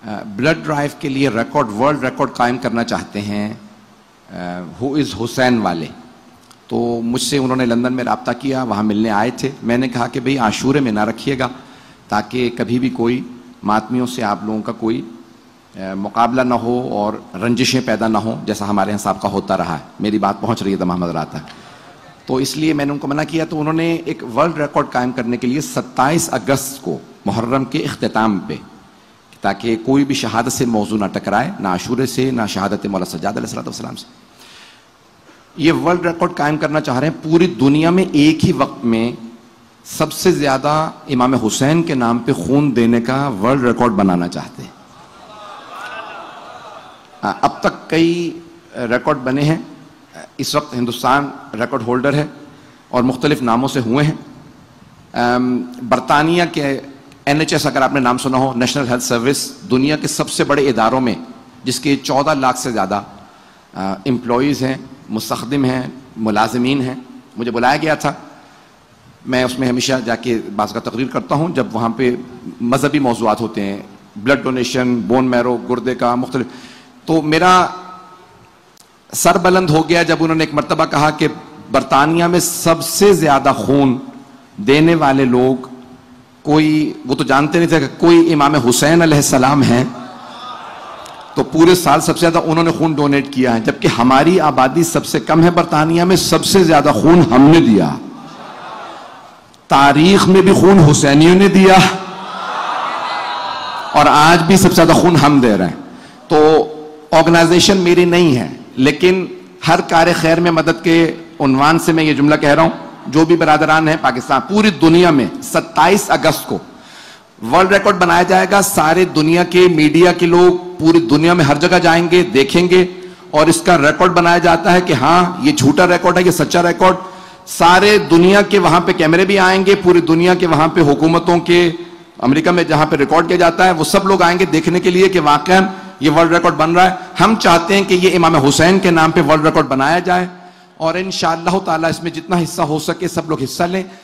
Blood drive کے لیے record, world record قائم کرنا چاہتے ہیں ہو از حسین والے. تو مجھ سے انہوں نے لندن میں رابطہ کیا، وہاں ملنے آئے تھے. میں نے کہا کہ بھئی عاشورے میں نہ رکھیے گا تاکہ کبھی بھی کوئی ماتمیوں سے آپ لوگوں کا کوئی مقابلہ نہ ہو اور رنجشیں پیدا نہ ہوں، جیسا ہمارے یہاں صاحب کا ہوتا رہا ہے. میری بات پہنچ رہی ہے تمام حضرات تک. تو اس لیے میں نے ان کو منع کیا. تو انہوں نے ایک ورلڈ ریکارڈ قائم کرنے کے لیے 27 اگست کو محرم کے اختتام پہ، تاکہ کوئی بھی شہادت سے موضوع نہ ٹکرائے، نہ عاشورے سے، نہ شہادت مولا سجاد علیہ السلام سے، یہ ورلڈ ریکارڈ قائم کرنا چاہ رہے ہیں. پوری دنیا میں ایک ہی وقت میں سب سے زیادہ امام حسین کے نام پہ خون دینے کا ورلڈ ریکارڈ بنانا چاہتے ہیں. اب تک کئی ریکارڈ بنے ہیں. اس وقت ہندوستان ریکارڈ ہولڈر ہے اور مختلف ناموں سے ہوئے ہیں. برطانیہ کے NHS اگر آپ نے نام سنا ہو، نیشنل ہیلتھ سروس، دنیا کے سب سے بڑے اداروں میں، جس کے 14 لاکھ سے زیادہ امپلائیز ہیں، مستخدم ہیں، ملازمین ہیں. مجھے بلایا گیا تھا. میں اس میں ہمیشہ جا کے بعض کا تقریر کرتا ہوں جب وہاں پہ مذہبی موضوعات ہوتے ہیں، بلڈ ڈونیشن، بون میرو، گردے کا مختلف. تو میرا سر بلند ہو گیا جب انہوں نے ایک مرتبہ کہا کہ برطانیہ میں سب سے زیادہ خون دینے والے لوگ کوئی، وہ تو جانتے نہیں تھے کہ کوئی امام حسین علیہ السلام ہیں. تو پورے سال سب سے زیادہ انہوں نے خون ڈونیٹ کیا ہے، جبکہ ہماری آبادی سب سے کم ہے. برطانیہ میں سب سے زیادہ خون ہم نے دیا. تاریخ میں بھی خون حسینیوں نے دیا اور آج بھی سب سے زیادہ خون ہم دے رہے ہیں. تو آرگنائزیشن میری نہیں ہے، لیکن ہر کار خیر میں مدد کے عنوان سے میں یہ جملہ کہہ رہا ہوں. جو بھی برادران ہیں پاکستان، پوری دنیا میں 27 اگست کو ورلڈ ریکارڈ بنایا جائے گا. سارے دنیا کے میڈیا کے لوگ پوری دنیا میں ہر جگہ جائیں گے، دیکھیں گے، اور اس کا ریکارڈ بنایا جاتا ہے کہ ہاں یہ جھوٹا ریکارڈ ہے، یہ سچا ریکارڈ. سارے دنیا کے وہاں پہ کیمرے بھی آئیں گے، پوری دنیا کے وہاں پہ حکومتوں کے، امریکہ میں جہاں پہ ریکارڈ کیا جاتا ہے وہ سب لوگ آئیں گے دیکھنے کے لیے کہ واقعا یہ ورلڈ ریکارڈ بن رہا ہے. ہم چاہتے ہیں کہ یہ امام حسین کے نام پہ ورلڈ ریکارڈ بنایا جائے، اور انشاءاللہ تعالی اس میں جتنا حصہ ہو سکے سب لوگ حصہ لیں.